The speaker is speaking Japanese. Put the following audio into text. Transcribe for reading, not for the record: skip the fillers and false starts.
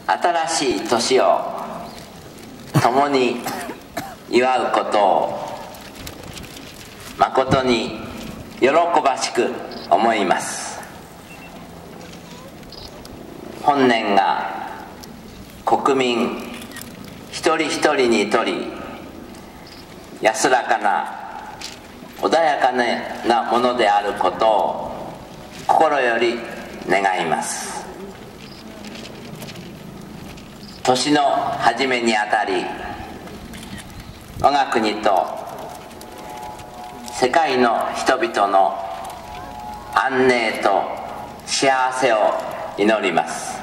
新しい年を共に祝うことを誠に喜ばしく思います。本年が国民一人一人にとり安らかな穏やかなものであることを心より願います。年の初めにあたり、我が国と世界の人々の安寧と幸せを祈ります。